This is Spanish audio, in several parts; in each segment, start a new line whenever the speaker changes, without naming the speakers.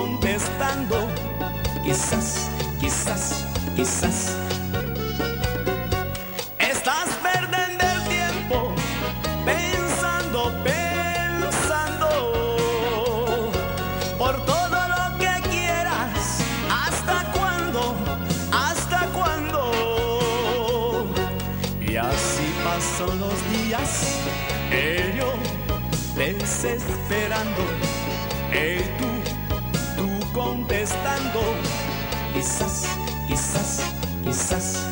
contestando, quizás, quizás, quizás. Estás perdiendo el tiempo pensando, pensando por todo lo que quieras. ¿Hasta cuándo? ¿Hasta cuándo? Y así pasan los días, yo desesperando, tú contestando, quizás, quizás, quizás.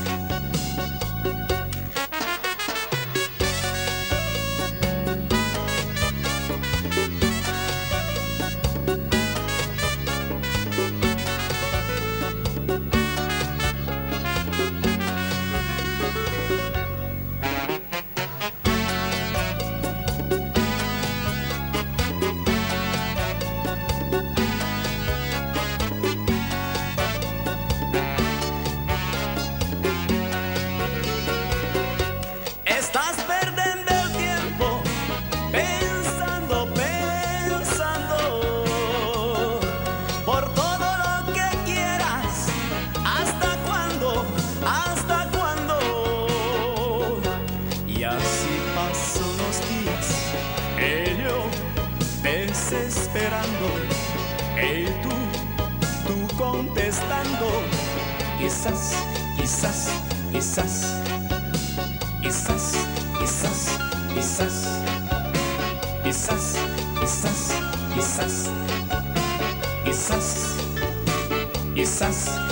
Estás perdiendo el tiempo pensando, pensando por todo lo que quieras. ¿Hasta cuándo? ¿Hasta cuándo? Y así pasan los días, yo desesperando, tú contestando, quizás, quizás, quizás. Quizás, quizás, quizás, quizás, quizás, quizás, quizás, quizás.